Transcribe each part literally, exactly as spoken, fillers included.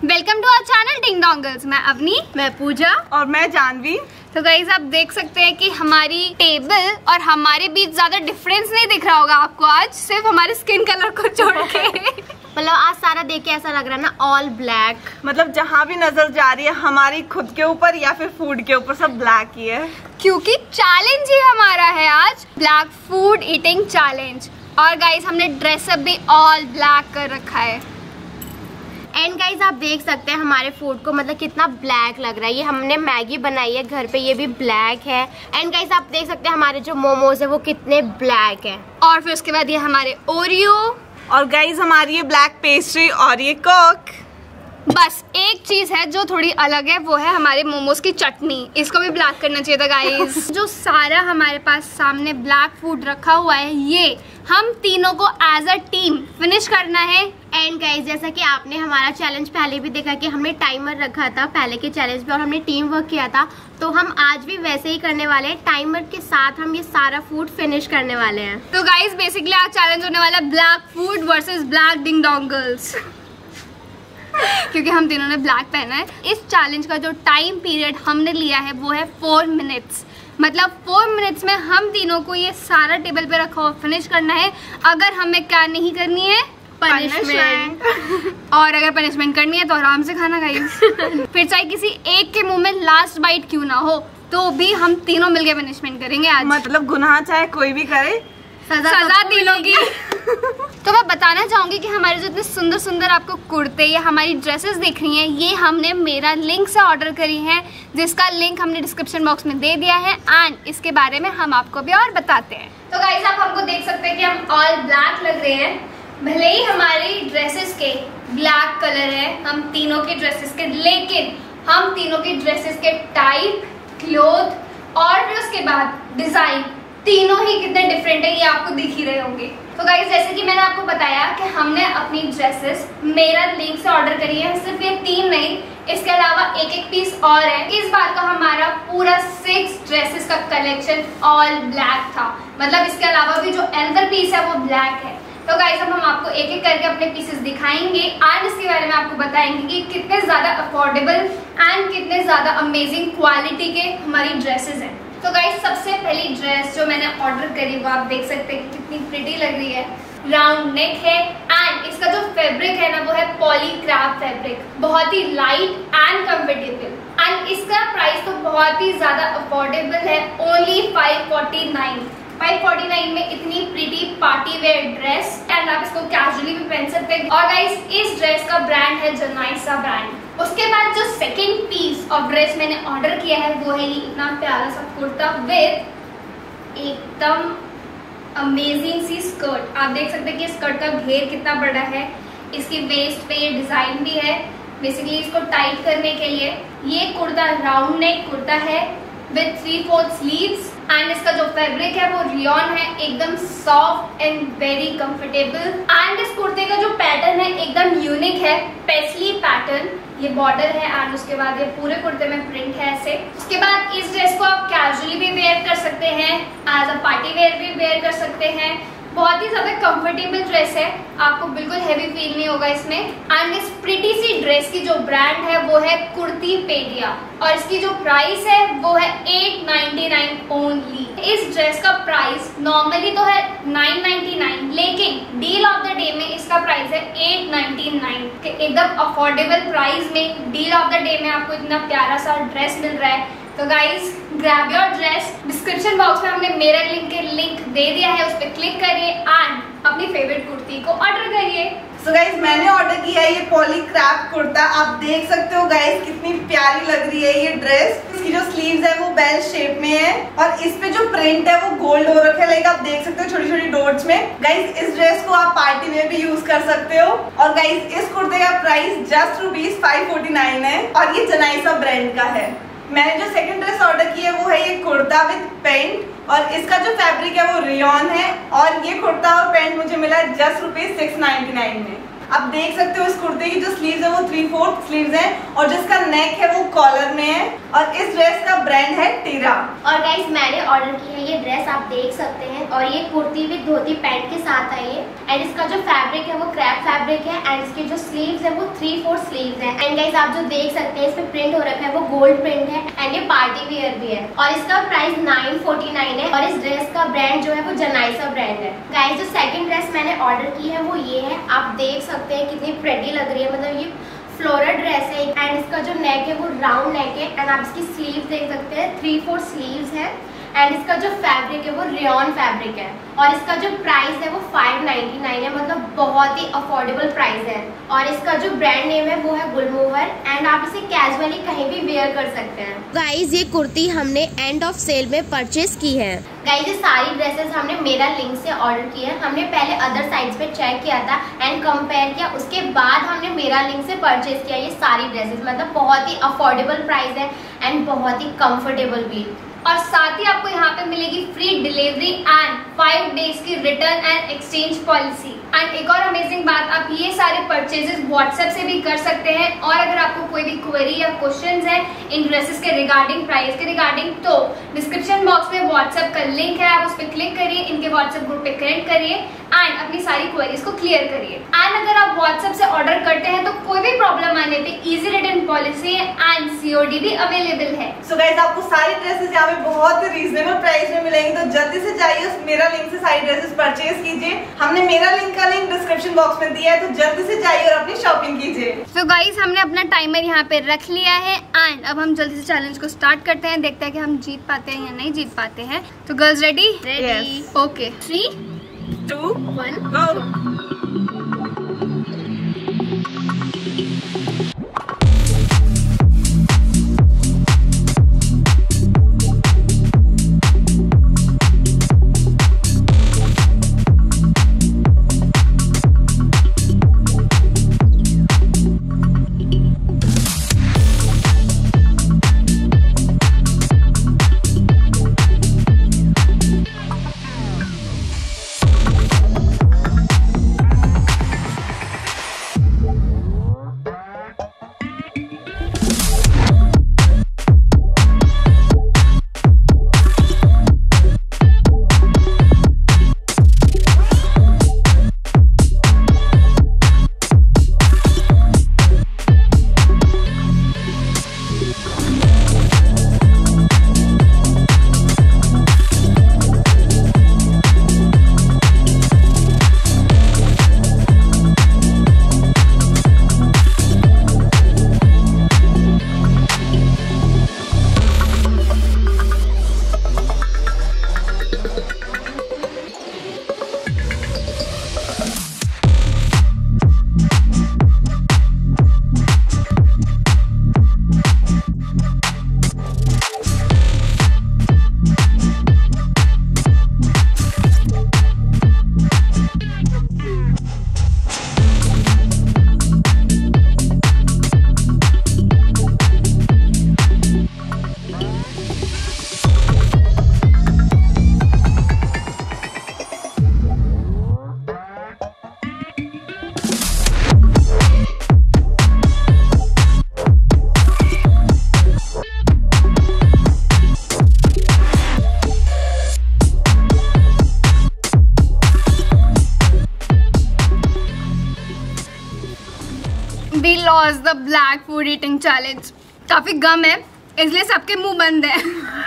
Welcome to our channel ding dongles. मैं अवनी, मैं पूजा और मैं जानवी। तो गाइस आप देख सकते हैं कि हमारी टेबल और हमारे बीच ज्यादा डिफरेंस नहीं दिख रहा होगा आपको आज, सिर्फ हमारे स्किन कलर को छोड़ के। मतलब आज सारा देख के ऐसा लग रहा है ना, ऑल ब्लैक। मतलब जहाँ भी नजर जा रही है हमारी खुद के ऊपर या फिर फूड के ऊपर, सब ब्लैक ही है, क्योंकि चैलेंज ही हमारा है आज, ब्लैक फूड ईटिंग चैलेंज। और गाइस हमने ड्रेसअप भी ऑल ब्लैक कर रखा है। एंड गाइस आप देख सकते हैं हमारे फूड को मतलब कितना ब्लैक लग रहा है। ये हमने मैगी बनाई है घर पे, ये भी ब्लैक है। एंड गाइस आप देख सकते हैं हमारे जो मोमोज है वो कितने ब्लैक है। और फिर उसके बाद ये हमारे ओरियो, और गाइस हमारी ये ब्लैक पेस्ट्री और ये कोक। बस एक चीज है जो थोड़ी अलग है, वो है हमारे मोमोज की चटनी। इसको भी ब्लैक करना चाहिए था गाइस। जो सारा हमारे पास सामने ब्लैक फूड रखा हुआ है, ये हम तीनों को एज अ टीम फिनिश करना है। एंड गाइस जैसा कि आपने हमारा चैलेंज पहले भी देखा कि हमने टाइमर रखा था पहले के चैलेंज में और हमने टीम वर्क किया था, तो हम आज भी वैसे ही करने वाले हैं। टाइमर के साथ हम ये सारा फूड फिनिश करने वाले हैं। तो गाइस बेसिकली आज चैलेंज होने वाला है black food versus black ding dongles. क्योंकि हम तीनों ने ब्लैक पहना है। इस चैलेंज का जो टाइम पीरियड हमने लिया है वो है फोर मिनट्स। मतलब फोर मिनट्स में हम तीनों को ये सारा टेबल पे रखा हुआ फिनिश करना है। अगर हमें क्या नहीं करनी है, पनिशमेंट। और अगर पनिशमेंट करनी है तो आराम से खाना गाइस। फिर चाहे किसी एक के मुंह में लास्ट बाइट क्यों ना हो, तो भी हम तीनों मिलके पनिशमेंट करेंगे आज। मतलब गुनाह चाहे कोई भी करे, सजा, सजा तीनों की। तो मैं बताना चाहूंगी कि हमारे जो इतने सुंदर सुंदर आपको कुर्ते या हमारी ड्रेसेस दिख रही हैं, ये हमने मेरा लिंक से ऑर्डर करी हैं, जिसका लिंक हमने डिस्क्रिप्शन बॉक्स में दे दिया है। एंड इसके बारे में हम आपको भी और बताते हैं। तो गाइस आप हमको देख सकते हैं कि हम ऑल ब्लैक लग रहे हैं। भले ही हमारी ड्रेसेस के ब्लैक कलर है, हम तीनों के ड्रेसेस के, लेकिन हम तीनों के ड्रेसेस के टाइप, क्लोथ और फिर उसके बाद डिजाइन, तीनों ही कितने डिफरेंट है ये आपको दिख ही रहे होंगे। तो गाइस जैसे कि मैंने आपको बताया कि हमने अपनी ड्रेसेस मेरा लिंक से ऑर्डर करी है। सिर्फ ये तीन नहीं, इसके अलावा एक एक पीस और है। इस बार का हमारा पूरा सिक्स ड्रेसेस का कलेक्शन ऑल ब्लैक था। मतलब इसके अलावा भी जो अनदर पीस है वो ब्लैक है। तो गाइस अब हम आपको एक एक करके अपने पीसेस दिखाएंगे एंड इसके बारे में आपको बताएंगे कि कितने ज्यादा अफोर्डेबल एंड कितने ज्यादा अमेजिंग क्वालिटी के हमारी ड्रेसेस हैं। तो गाइस सबसे पहली ड्रेस जो मैंने ऑर्डर करी वो आप देख सकते हैं कितनी प्रिटी लग रही है। राउंड नेक है एंड इसका जो फैब्रिक है ना वो है पॉलीक्रैप फैब्रिक, बहुत ही लाइट एंड कंफर्टेबल। एंड इसका प्राइस तो बहुत ही ज्यादा अफोर्डेबल है, only five forty nine. Five forty nine में इतनी pretty party wear dress and आप इसको कैजुअली भी पहन सकते हैं। और गाइस इस ड्रेस का ब्रांड है जनाइसा ब्रांड। उसके बाद जो सेकंड पीस ऑफ ड्रेस मैंने ऑर्डर किया है वो है ये इतना प्यारा सा कुर्ता विद एकदम अमेजिंग सी स्कर्ट। आप देख सकते हैं कि स्कर्ट का घेर कितना बड़ा है। इसकी वेस्ट पे ये डिजाइन भी है बेसिकली इसको टाइट करने के लिए। ये कुर्ता राउंड नेक कुर्ता है with three fourth sleeves and इसका जो फैब्रिक है वो रियॉन है, एकदम soft and very comfortable. And इस कुर्ते का जो पैटर्न है एकदम यूनिक है, पेस्ली पैटर्न। ये बॉर्डर है एंड उसके बाद ये पूरे कुर्ते में प्रिंट है ऐसे। उसके बाद इस ड्रेस को आप कैजुअली भी वेयर कर सकते हैं, एज अ पार्टी वेयर भी वेयर कर सकते हैं। बहुत ही ज्यादा कंफर्टेबल ड्रेस है, आपको बिल्कुल हैवी फील नहीं होगा इसमें। एंड इस प्रिटी सी ड्रेस की जो ब्रांड है वो है कुर्ती पेडिया और इसकी जो प्राइस है वो है एट नाइन्टी नाइन ओनली। इस ड्रेस का प्राइस नॉर्मली तो है नाइन नाइन्टी नाइन, लेकिन डील ऑफ द डे में इसका प्राइस है एट नाइन्टी नाइन। एकदम अफोर्डेबल प्राइस में डील ऑफ द डे में आपको इतना प्यारा सा ड्रेस मिल रहा है। तो guys grab your dress. Description box में हमने मेरा लिंक के लिंक दे दिया है, उस पर क्लिक करिए एंड अपनी फेवरेट कुर्ती को ऑर्डर करिए। सो गाइज मैंने ऑर्डर किया है ये पॉलीक्रैप कुर्ता। आप देख सकते हो गाइज कितनी प्यारी लग रही है ये ड्रेस। इसकी जो स्लीव्स है वो बेल शेप में है और इस पे जो प्रिंट है वो गोल्ड हो रखा है, लाइक आप देख सकते हो छोटी छोटी डॉट्स में। गाइज इस ड्रेस को आप पार्टी में भी यूज कर सकते हो। और गाइज इस कुर्ते का price just rupees five forty nine है और ये जनाइसा ब्रांड का है। मैंने जो सेकंड ड्रेस ऑर्डर की है वो है ये कुर्ता विद पैंट और इसका जो फैब्रिक है वो रियॉन है और ये कुर्ता और पैंट मुझे मिला just rupees six ninety nine में। आप देख सकते हो इस कुर्ते की जो स्लीव्स है वो थ्री फोर्थ स्लीव्स हैं और जिसका नेक है वो कॉलर में है और इस ड्रेस का ब्रांड है टीरा। और गाइस मैंने ऑर्डर की है ये ड्रेस, आप देख सकते हैं, और ये कुर्ती विद धोती पैंट के साथ आई है। एंड इसका जो फैब्रिक है वो क्रैप फैब्रिक है एंड इसकी जो स्लीव्स है वो थ्री फोर स्लीव्स है। एंड गाइस आप जो देख सकते हैं इसमें प्रिंट हो रखा है वो गोल्ड प्रिंट है एंड ये पार्टी वियर भी है और इसका प्राइस नाइन फोर्टी नाइन है और इस ड्रेस का ब्रांड जो है वो जनाइसा ब्रांड है। गाइस जो सेकंड ड्रेस मैंने ऑर्डर की है वो ये है, आप देख सकते हैं कितनी प्रेटी लग रही है, मतलब ये फ्लोरल ड्रेस है एंड इसका जो नेक है वो राउंड नेक है एंड आप इसकी स्लीव देख सकते हैं, थ्री फोर स्लीव्स है एंड इसका जो फैब्रिक है वो रेयॉन फैब्रिक है और इसका जो प्राइस है वो फाइव नाइन्टी नाइन है, मतलब बहुत ही अफोर्डेबल प्राइस है। और इसका जो ब्रांड नेम है वो है गुलमोहर एंड आप इसे कैजुअली कहीं भी वेयर कर सकते हैं। गाइस ये कुर्ती हमने एंड ऑफ सेल में परचेज की है। गाइस ये सारी ड्रेसेस हमने मेरा लिंक से ऑर्डर की है, हमने पहले अदर साइट्स पे चेक किया था एंड कंपेयर किया, उसके बाद हमने मेरा लिंक से परचेज किया ये सारी ड्रेसेस, मतलब बहुत ही अफोर्डेबल प्राइस है एंड बहुत ही कंफर्टेबल भी। और साथ ही आपको यहाँ पे मिलेगी free delivery and five days की return and exchange policy. And एक और अमेजिंग बात, आप ये सारे परचेजेस व्हाट्सएप से भी कर सकते हैं और अगर आपको कोई भी क्वेरी या क्वेश्चंस है इन ड्रेसेस के रिगार्डिंग, प्राइस के रिगार्डिंग, तो डिस्क्रिप्शन बॉक्स में व्हाट्सएप का लिंक है, आप उस पर क्लिक करिए, इनके व्हाट्सएप ग्रुप पे कनेक्ट करिए एंड अपनी सारी क्वेरीज को क्लियर करिए। एंड अगर आप व्हाट्सएप से ऑर्डर करते हैं तो कोई भी प्रॉब्लम आने पे easy return policy and COD भी अवेलेबल है। सो गाइस आपको सारी ड्रेसेस यहाँ पे बहुत रीजनेबल प्राइस में मिलेंगी, तो जल्दी से जाइए उस मेरा लिंक से सारी ड्रेसेस परचेज कीजिए। हमने मेरा लिंक का लिंक डिस्क्रिप्शन बॉक्स में दिया है, तो जल्दी से जाइए और अपनी शॉपिंग कीजिए। सो गाइस हमने अपना टाइमर यहाँ पे रख लिया है एंड अब हम जल्दी से चैलेंज को स्टार्ट करते हैं, देखते हैं कि हम जीत पाते हैं या नहीं जीत पाते हैं। तो girls ready? Ready. Okay, three two one go. We lost the black food eating challenge। काफी गम है इसलिए सबके मुंह बंद है।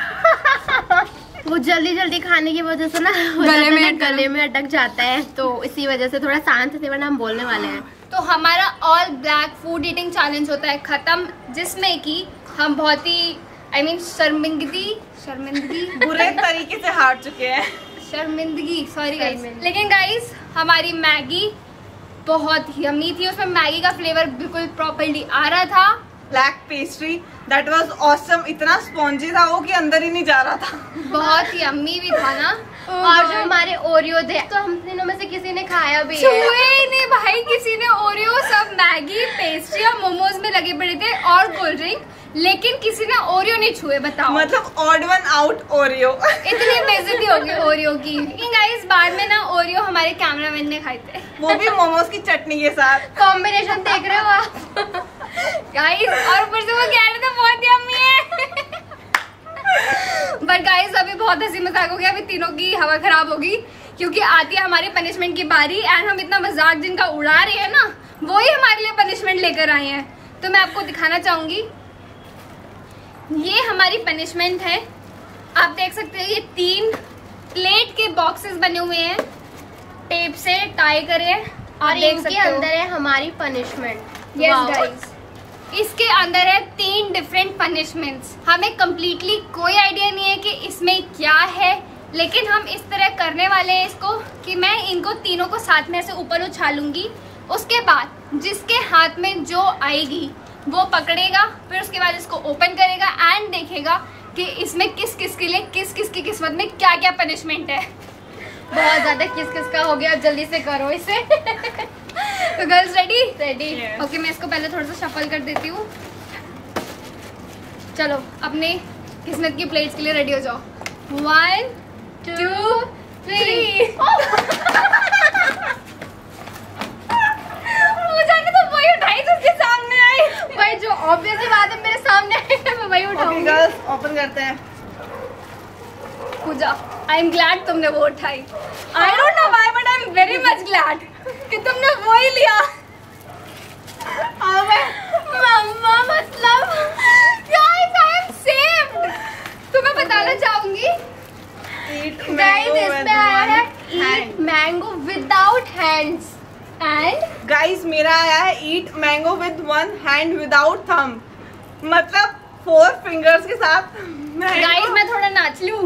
वो जल्दी जल्दी खाने की वजह से ना गले में गले में अटक जाता है, तो इसी वजह से थोड़ा शांत थे, वरना हम बोलने वाले हैं। तो हमारा all black food eating challenge होता है खत्म, जिसमें कि हम बहुत ही आई मीन शर्मिंदगी शर्मिंदगी बुरे तरीके से हार चुके हैं। शर्मिंदगी सॉरी गाइस। लेकिन गाइस हमारी मैगी बहुत ही यम्मी थी, उसमें मैगी का फ्लेवर बिल्कुल प्रॉपर्ली आ रहा था। Black pastry that was awesome, इतना स्पॉन्जी था वो कि अंदर ही नहीं जा रहा था। बहुत ही यम्मी भी था ना। और जो हमारे ओरियो थे तो हम तीनों में से किसी ने खाया भी है। छुए ही नहीं भाई किसी ने ओरियो, सब मैगी पेस्ट्री और मोमोज में लगे पड़े थे और कोल्ड ड्रिंक, लेकिन किसी ने ओरियो नहीं छुए। बताओ, मतलब ऑड वन आउट ओरियो। इतनी बेइज्जती हो गई ओरियो की। लेकिन गाइस बाद में ना ओरियो हमारे कैमरामैन ने खाए थे, वो भी मोमोज की चटनी के साथ। कॉम्बिनेशन देख रहे हो आप? गाइस और ऊपर से वो कह रहे थे बहुत यम्मी है। बट गाइस अभी बहुत हंसी मजाक हो गया, अभी तीनों की हवा खराब होगी क्योंकि आती है हमारी पनिशमेंट की बारी एंड हम इतना मजाक जिनका उड़ा रहे हैं ना वो ही हमारे लिए पनिशमेंट लेकर आए हैं। तो मैं आपको दिखाना चाहूंगी, ये हमारी पनिशमेंट है। आप देख सकते हैं ये तीन प्लेट के बॉक्सेस बने हुए हैं, टेप से टाई करे हैं और इनके अंदर है हमारी पनिशमेंट। यस गाइस, इसके अंदर है तीन डिफरेंट पनिशमेंट्स। हमें कम्प्लीटली कोई आइडिया नहीं है कि इसमें क्या है, लेकिन हम इस तरह करने वाले हैं इसको कि मैं इनको तीनों को साथ में ऐसे ऊपर उछालूंगी, उसके बाद जिसके हाथ में जो आएगी वो पकड़ेगा, फिर उसके बाद इसको ओपन करेगा एंड देखेगा कि इसमें किस किस के लिए किस किस की किस्मत में क्या क्या पनिशमेंट है। बहुत ज्यादा किस किस का हो गया, अब जल्दी से करो इसे। तो गर्ल्स रेडी? रेडी। ओके, मैं इसको पहले थोड़ा सा शफल कर देती हूँ। चलो अपने किस्मत की प्लेट्स के लिए रेडी हो जाओ। One two three. मुझे तो वही उठाई जिसके सामने आई। भाई जो ऑब्वियस ही बात है मेरे सामने आई मैं वही उठाऊंगी। गर्ल्स ओपन करते हैं। पूजा, आई एम ग्लैड तुमने वो उठाई। I don't know why but I am very much glad कि तुमने वो ही लिया। मम्मा मतलब गाइस आई एम सेव्ड। तो मैं बताना चाहूंगी गाइस इसमें आया है eat mango without hands and guys मेरा आया है eat mango with one hand without thumb, मतलब फोर फिंगर्स के साथ। गाइस मैं थोड़ा नाच लूं।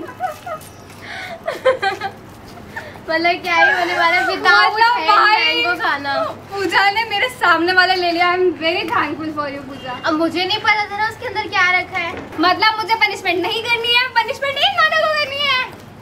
मतलब क्या ही होने वाला विदाउट मैंगो खाना। पूजा ने मेरे सामने वाला ले लिया। I am very thankful for you Puja. अब मुझे नहीं पता था ना उसके अंदर क्या रखा है। मतलब मुझे पनिशमेंट नहीं करनी है, पनिशमेंट इन दोनों को करनी है।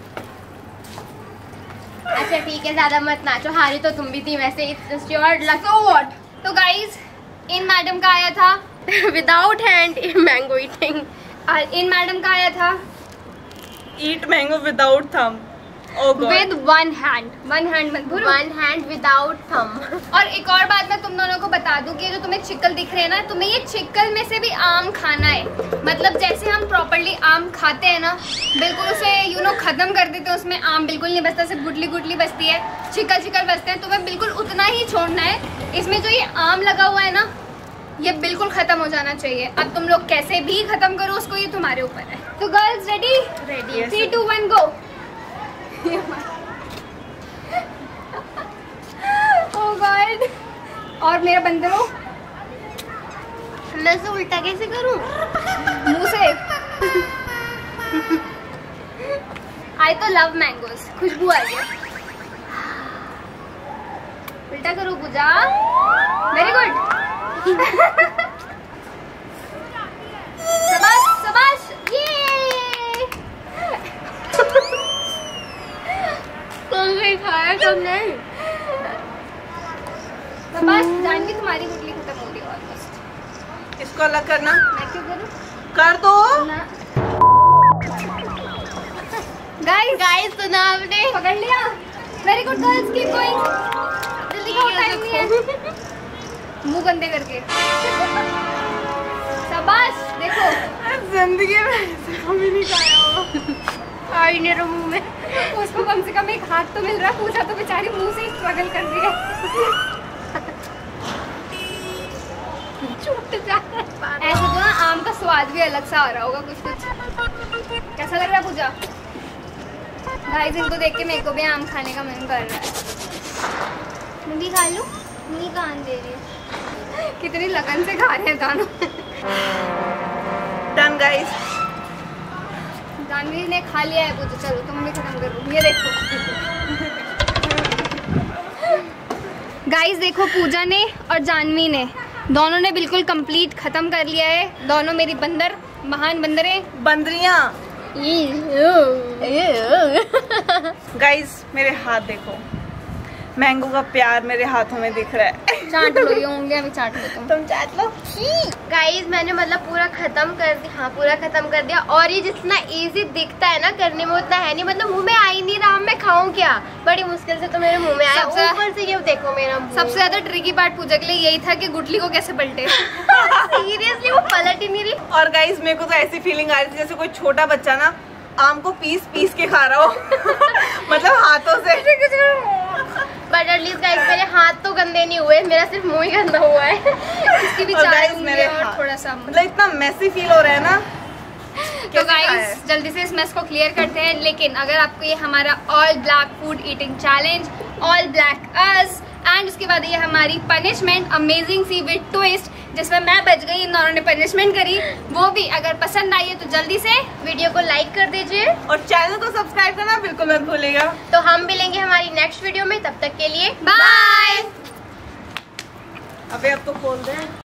अच्छा ठीक है, ज्यादा मत नाचो, हारी तो तुम भी थी वैसे। It's your luck. So what? तो गाइस इन मैडम का आया था विदाउट हैंड मैंगो ईटिंग, और इन मैडम का आया था eat mango without thumb with one hand. One hand मत भूलो, वन हैंड विदाउट थंब। और एक और बात मैं तुम दोनों को बता दूं कि जो तुम्हें चिक्कल दिख रहे हैं ना, तुम्हें ये चिक्कल में से भी आम खाना है। मतलब जैसे हम प्रॉपर्ली आम खाते हैं ना, बिल्कुल उसे यू नो खत्म कर देते हैं, उसमें आम बिल्कुल नहीं बचता, सिर्फ गुटली गुटली बचती है, चिक्कल चिक्कल बचते हैं। तुम्हें बिल्कुल उतना ही छोड़ना है। इसमें जो ये आम लगा हुआ है ना, ये बिल्कुल खत्म हो जाना चाहिए। अब तुम लोग कैसे भी खत्म करो उसको, ये तुम्हारे ऊपर है। तो girls ready? Ready. Three two one go. Oh God! और मेरा बंदरों, मैं इसे उल्टा कैसे करूं? मुंह से। आई तो लव मैंगोज, खुशबू आ गई। उल्टा करो पूजा। Very good. शाबाश शाबाश, ये कौन खाया कब नहीं। शाबाश जानवी, तुम्हारी गुटली खत्म हो गई ऑलमोस्ट। इसको अलग करना। मैं क्यों करूं? कर दो। गाइस गाइस सुना आपने? पकड़ लिया। Very good girls, keep going. जल्दी का टाइम नहीं है। मुंह गंदे करके। शाबाश, देखो जिंदगी में ऐसे कभी नहीं खाया हो। आई मेरे मुंह में। उसको कम से कम एक हाथ तो मिल रहा, पूछा तो बेचारी मुंह से स्ट्रगल कर रही है। ऐसे तो ना आम का स्वाद भी अलग सा आ रहा होगा कुछ कुछ। कैसा लग रहा है पूजा? गाइस इनको देख के मेरे को भी आम खाने का मन कर रहा है। मैं भी खा लूं? नहीं कान दे रही है। कितनी लगन से खा रहे हैं दोनों। Done guys. जानवी ने खा लिया है पूजा, चलो तुम भी खत्म करो। ये देखो गाइस, देखो पूजा ने और जानवी ने दोनों ने बिल्कुल कंप्लीट खत्म कर लिया है। दोनों मेरी बंदर, महान बंदरें, बंदरियां। गाइस मेरे हाथ देखो, मैंगो का प्यार मेरे हाथों में दिख रहा है। चाट लो, ये होंगे अभी चाट लो तुम। तुम चाट लो। गाइस मैंने मतलब पूरा खत्म कर दिया। हाँ पूरा खत्म कर दिया। और ये जितना इजी दिखता है ना करने में, उतना है नहीं। मतलब मुंह में आ ही नहीं रहा, मैं खाऊं क्या? बड़ी मुश्किल से तो मेरे मुंह में आया। ऊपर से ये देखो मेरा मुंह। सबसे ज्यादा ट्रिकी पार्ट पूजा के लिए यही था कि गुटली को कैसे पलटे। और गाइस मेरे को तो ऐसी फीलिंग आ रही थी जैसे कोई छोटा बच्चा ना आम को पीस पीस के खा रहा हो मतलब हाथों से। बट एटलीस्ट गाइस मेरे हाथ तो गंदे नहीं हुए, मेरा सिर्फ मुंह ही गंदा हुआ है। इसकी भी चार उंगलियां और थोड़ा सा मतलब इतना मैसी फील हो रहा है ना। तो गाइस जल्दी से इस मेस को क्लियर करते हैं। लेकिन अगर आपको ये हमारा all black food eating challenge, all black us and उसके बाद ये हमारी पनिशमेंट अमेजिंग सी विद ट्विस्ट जिसमें मैं बच गई, इन दोनों ने पनिशमेंट करी, वो भी अगर पसंद आई है तो जल्दी से वीडियो को लाइक कर दीजिए और चैनल को सब्सक्राइब करना बिल्कुल मत भूलिएगा। तो हम मिलेंगे हमारी नेक्स्ट वीडियो में, तब तक के लिए बाय। अबे अब तो खोल दे।